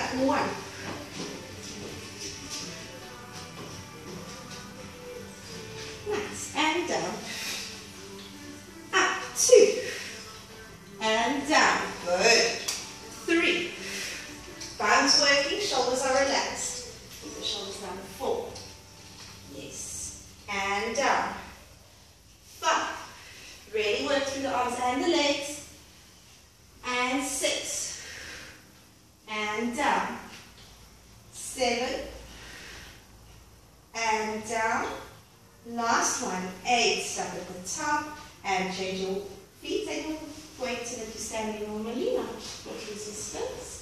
1. Nice. And down. Up. 2. And down. Good. 3. Bounce working. Shoulders are relaxed. Keep the shoulders down. 4. Yes. And down. 5. Really work through the arms and the legs. And 6. And down. 7. And down. Last one. 8. Stop at the top. And change your feet. Take your weight so that you're standing normally, not with resistance.